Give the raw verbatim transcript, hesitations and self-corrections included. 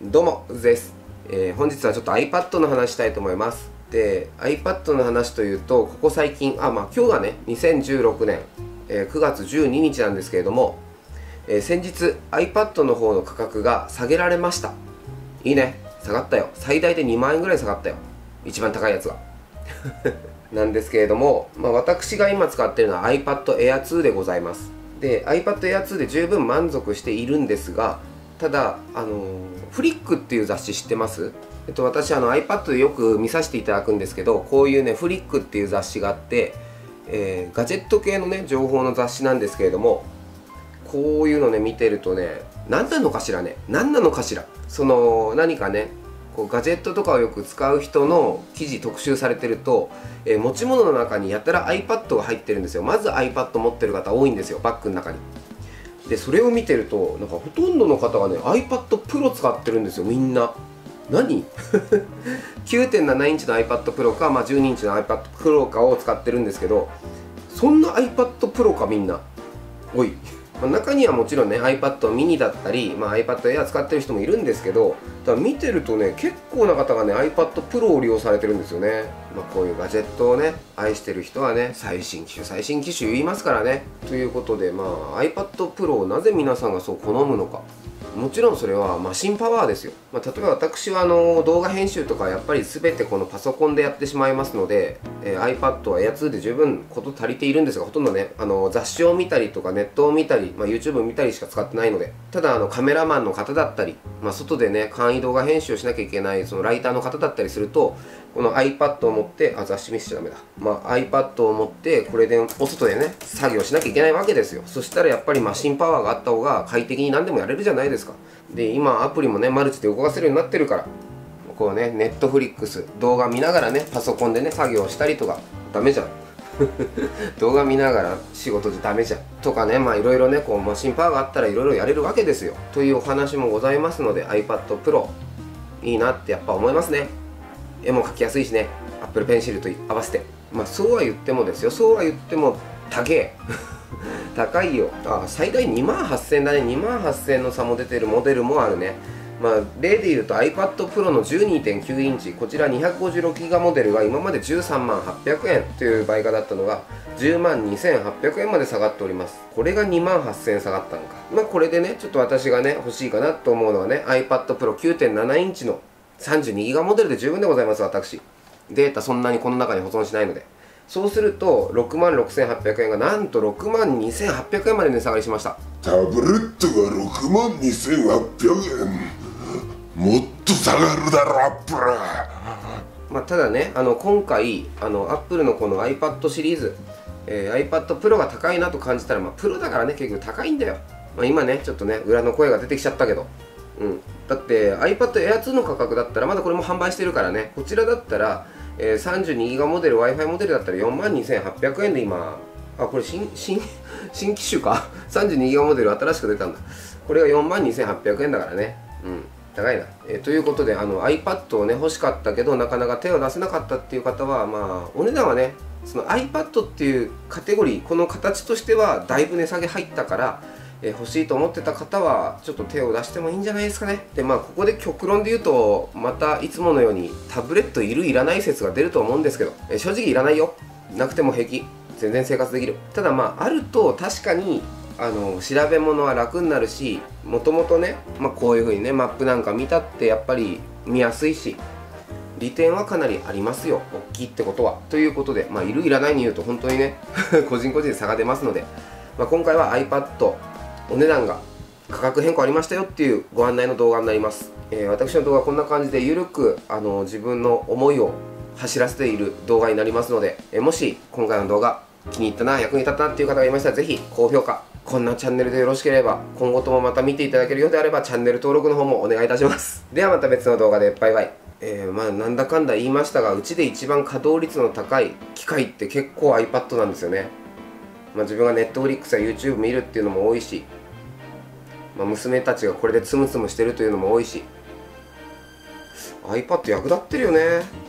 どうも、うずです。えー本日はちょっと iPad の話したいと思います。で、iPad の話というと、ここ最近、あ、まあ今日がね、にせんじゅうろくねん、えーくがつじゅうににちなんですけれども、えー先日 iPad の方の価格が下げられました。いいね、下がったよ。最大でにまんえんぐらい下がったよ。一番高いやつが。なんですけれども、まあ、私が今使っているのは iPad Air ツーでございます。で、iPad Air ツーで十分満足しているんですが、ただ、あのー、フリックっていう雑誌知ってます？えっと、私あの iPad でよく見させていただくんですけど、こういうね、フリックっていう雑誌があって、えーガジェット系のね、情報の雑誌なんですけれども、こういうのね、見てるとね、何なのかしらね、何なのかしら。その、何かね、こうガジェットとかをよく使う人の記事特集されてると、えー持ち物の中にやたら iPad が入ってるんですよ。まず iPad 持ってる方多いんですよ、バッグの中に。で、それを見てると、なんかほとんどの方がね、iPad Pro 使ってるんですよ、みんな。何きゅうてんなな インチの iPad Pro か、まあ、じゅうにインチの iPad Pro かを使ってるんですけど、そんな iPad Pro かみんな。おい。まあ中にはもちろんね iPad mini だったり、まあ、iPad Air 使ってる人もいるんですけど、ただ見てるとね、結構な方がね iPad Pro を利用されてるんですよね。まあ、こういうガジェットをね愛してる人はね、最新機種最新機種言いますからね。ということで、まあ iPad Pro をなぜ皆さんがそう好むのか。もちろんそれはマシンパワーですよ。まあ、例えば私はあの動画編集とかやっぱり全てこのパソコンでやってしまいますので、えー、iPad は Air ツーで十分こと足りているんですが、ほとんどねあの雑誌を見たりとかネットを見たり、まあ、YouTube を見たりしか使ってないので、ただあのカメラマンの方だったり、まあ、外でね簡易動画編集をしなきゃいけないそのライターの方だったりすると、この iPad を持って、あ、雑誌見せちゃダメだ、まあ、iPad を持ってこれでお外でね作業しなきゃいけないわけですよ。そしたらやっぱりマシンパワーがあった方が快適に何でもやれるじゃないですか。で、今アプリもねマルチで動かせるようになってるから、こうね、ネットフリックス動画見ながらねパソコンでね作業したりとか。ダメじゃん。動画見ながら仕事じゃダメじゃんとかね、まあいろいろねこうマシンパワーがあったらいろいろやれるわけですよというお話もございますので、 iPad Pro いいなってやっぱ思いますね。絵も描きやすいしね、Apple Pencil と合わせて。まあそうは言ってもですよ、そうは言っても高え。高いよ。あ、最大にまんはっせんえんだね。にまんはっせんえんの差も出てるモデルもあるね。まあ例で言うと iPad Pro の じゅうにてんきゅう インチ、こちら にひゃくごじゅうろくギガ モデルが今までじゅうさんまんはっぴゃくえんという売価だったのがじゅうまんにせんはっぴゃくえんまで下がっております。これがにまんはっせんえん下がったのか。まあこれでね、ちょっと私がね欲しいかなと思うのはね、 iPad Pro きゅうてんなな インチの さんじゅうにギガ モデルで十分でございます。私データそんなにこの中に保存しないので。そうするとろくまんろくせんはっぴゃくえんがなんとろくまんにせんはっぴゃくえんまで値下がりしました。 タブレットがろくまんにせんはっぴゃくえん、もっと下がるだろアップル。 まあ、ただね、あの今回あのアップルのこの iPad シリーズ、えー、iPad Pro が高いなと感じたら、まあ、プロだからね結局高いんだよ。まあ、今ねちょっとね裏の声が出てきちゃったけど、うん、だって iPad Air ツーの価格だったらまだこれも販売してるからね、こちらだったらえー、さんじゅうにギガ モデル Wi-Fi モデルだったらよんまんにせんはっぴゃくえんで今、あ、これ新新新機種か。さんじゅうにギガ モデル新しく出たんだ。これがよんまんにせんはっぴゃくえんだからね。うん、高いな。えー、ということで、あの iPad をね欲しかったけどなかなか手を出せなかったっていう方は、まあお値段はね、その iPad っていうカテゴリー、この形としてはだいぶ値下げ入ったから、えー、欲しいと思ってた方はちょっと手を出してもいいんじゃないですかね。で、まあここで極論で言うと、またいつものようにタブレットいるいらない説が出ると思うんですけど、えー、正直いらないよ。なくても平気。全然生活できる。ただまああると確かにあの調べ物は楽になるし、もともとね、まあ、こういう風にねマップなんか見たってやっぱり見やすいし、利点はかなりありますよ、大きいってことは。ということで、まあいるいらないに言うと本当にね個人個人で差が出ますので、まあ、今回は iPadお値段が価格変更ありましたよっていうご案内の動画になります。えー、私の動画はこんな感じでゆるくあの自分の思いを走らせている動画になりますので、えー、もし今回の動画気に入ったな、役に立ったなっていう方がいましたら、ぜひ高評価、こんなチャンネルでよろしければ今後ともまた見ていただけるようであればチャンネル登録の方もお願いいたします。ではまた別の動画でバイバイ。えー、まあなんだかんだ言いましたが、うちで一番稼働率の高い機械って結構 iPad なんですよね。まあ、自分が Netflix や YouTube 見るっていうのも多いし、まあ娘たちがこれでつむつむしてるというのも多いし、 iPad 役立ってるよね。